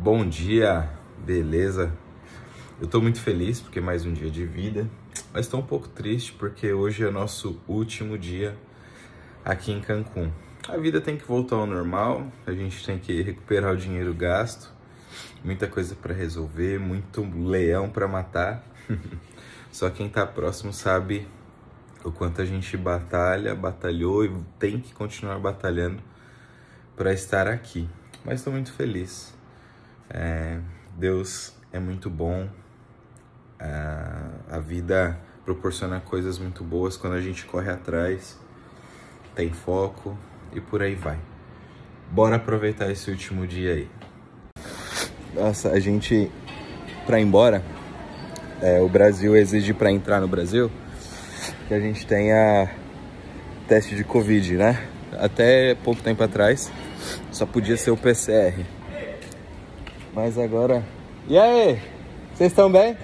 Bom dia, beleza? Eu tô muito feliz porque é mais um dia de vida, mas tô um pouco triste porque hoje é o nosso último dia aqui em Cancún. A vida tem que voltar ao normal, a gente tem que recuperar o dinheiro gasto, muita coisa para resolver, muito leão para matar. Só quem tá próximo sabe o quanto a gente batalhou e tem que continuar batalhando para estar aqui. Mas estou muito feliz. Deus é muito bom. A vida proporciona coisas muito boas quando a gente corre atrás, tem foco e por aí vai. Bora aproveitar esse último dia aí. Nossa, a gente, para ir embora, o Brasil exige para entrar no Brasil que a gente tenha teste de Covid, né? Até pouco tempo atrás só podia ser o PCR. Mas agora... E aí? Vocês estão bem?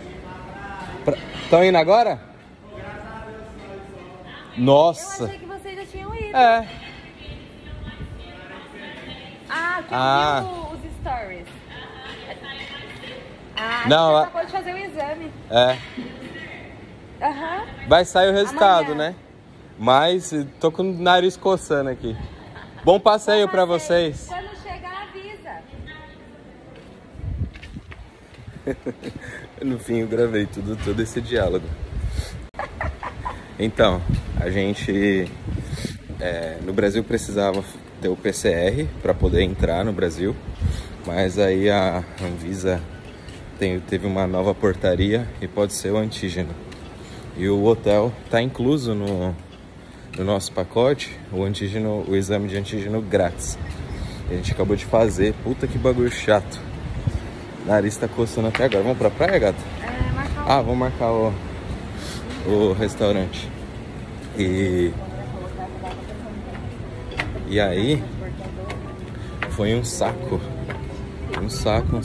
Estão indo agora? Nossa! Eu achei que vocês já tinham ido. Ah, que os stories. Não, você acabou de fazer o exame. Aham. Vai sair o resultado, Amanhã. né? Mas tô com o nariz coçando aqui. Bom passeio pra vocês. Quando chegar, avisa. No fim eu gravei todo esse diálogo. Então, a gente no Brasil precisava ter o PCR para poder entrar no Brasil, mas aí a Anvisa teve uma nova portaria e pode ser o antígeno. E o hotel tá incluso no nosso pacote o exame de antígeno grátis. A gente acabou de fazer. Puta que bagulho chato. O nariz tá coçando até agora. Vamos pra praia, gata? Vamos marcar o restaurante. E aí foi um saco. Um saco.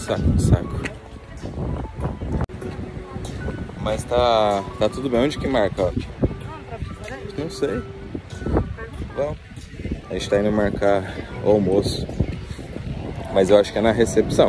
Mas tá tudo bem. Onde que marca? Não sei. Bom, a gente tá indo marcar o almoço, mas eu acho que é na recepção.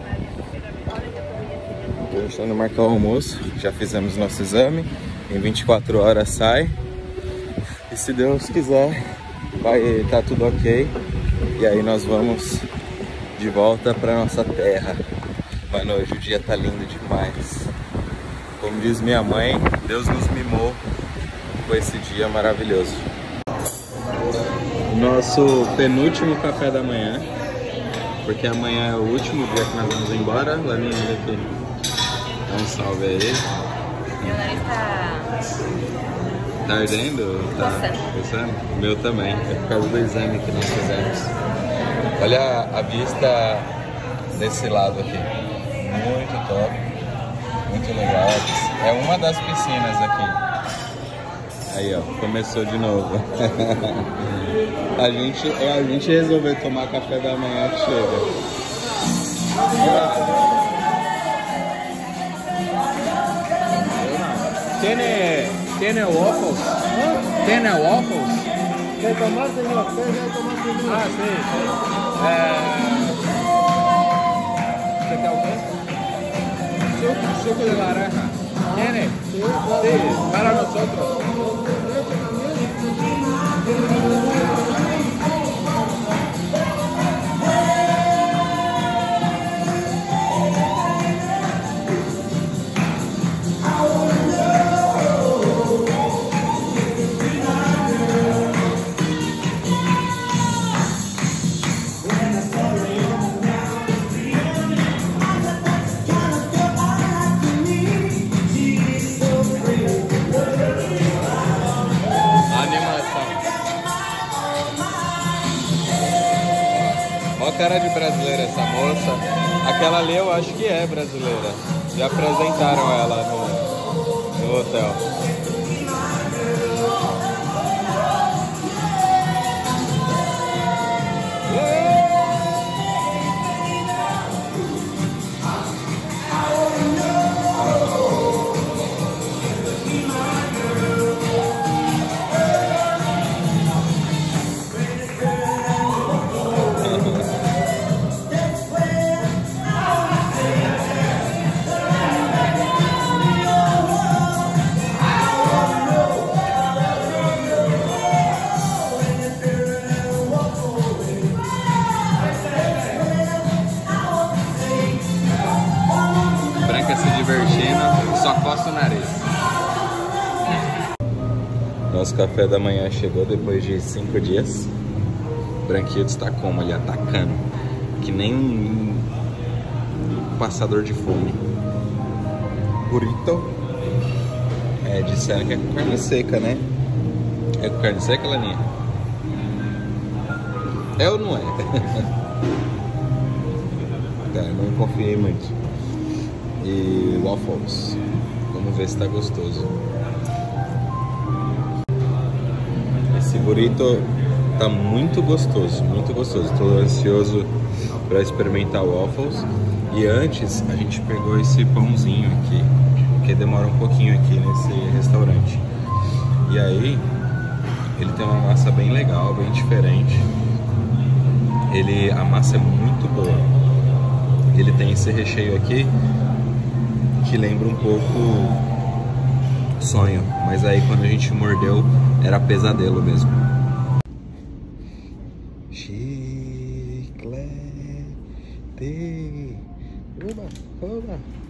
A gente tá indo marcar o almoço. Já fizemos nosso exame. Em 24 horas sai. E se Deus quiser, vai tá tudo ok. E aí nós vamos de volta pra nossa terra. Mano, hoje o dia tá lindo demais. Como diz minha mãe, Deus nos mimou com esse dia maravilhoso. Nosso penúltimo café da manhã, porque amanhã é o último dia que nós vamos embora. Laninha, olha aqui. Dá um salve aí. Meu nariz Tá ardendo? Tá coçando? O meu também, é por causa do exame que nós fizemos. Olha a vista desse lado aqui. Muito top, muito legal. É uma das piscinas aqui. Aí, ó, começou de novo. a gente resolveu tomar café da manhã que chega. Tiene waffles? Tiene waffles? ¿Qué tomar, señor? ¿Qué tomar, señor? ¿Qué quer o quê? Suco de laranja. ¿Tiene? Sí, para nosotros. Cara de brasileira essa moça. Aquela ali eu acho que é brasileira. Já apresentaram ela no hotel. Coça o nariz. Nosso café da manhã chegou depois de 5 dias. O Branquito está como ali, atacando. Que nem um passador de fome. Burrito. Disseram que é com carne seca, né? É com carne seca, Laninha? É ou não é? Tá, não confiei muito. E waffles. Vamos ver se tá gostoso. Esse burrito tá muito gostoso, muito gostoso. Tô ansioso para experimentar waffles. E antes a gente pegou esse pãozinho aqui, porque demora um pouquinho aqui nesse restaurante. E aí ele tem uma massa bem legal, bem diferente. A massa é muito boa. Ele tem esse recheio aqui que lembra um pouco sonho, mas aí quando a gente mordeu era pesadelo mesmo. Chiclete. Oba, oba.